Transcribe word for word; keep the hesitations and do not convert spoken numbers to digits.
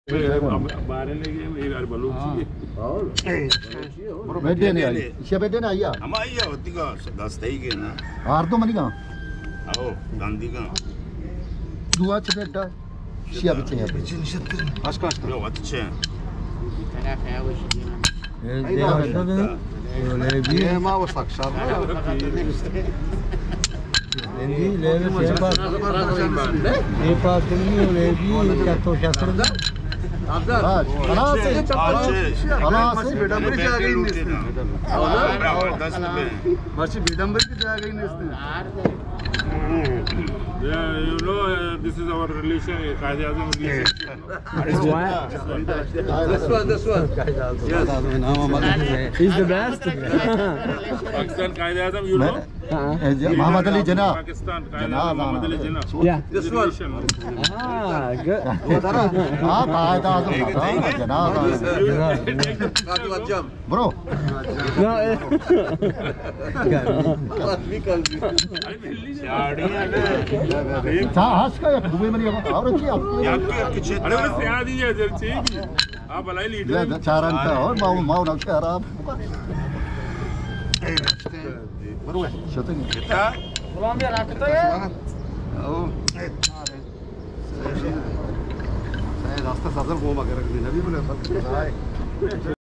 Bahrain lagi ini belum sih. Beda ni ay. Siapa beda ni ayah? Ama ayah, tiga, das tiga na. Ardo mana kan? Oh, Gandhi kan. Dua cepeda. Siapa cewek? Aska aska. Yo, what cewek? Dia mau saksa. Ini lepas siapa? Lepas ini lepas jatuh jatuh. Abdul, خلاص خلاص बेडम्बरी से आ गई इसने दस रुपए बस बेडम्बरी की आ गई इसने yeah you know uh, this is our relation कायदे आज़म relation This one? this one this one yes he's the best Pakistan कायदे आज़म you know Muhammad Ali Jinnah Pakistan कायदे आज़म Muhammad Ali Jinnah yeah this one ah good हाँ कायदे आज़म Jinnah bro no चा हंस का एक Dubai में नहीं अब और क्या अरे वो सियाह दी है जल्दी आप भलाई लीडर ये चारण का और माउ माउ ना क्या रहा bro शतंग kita belum biar aku tuh ya oh saya रास्ता साधन घुमा के रख देना भी बोले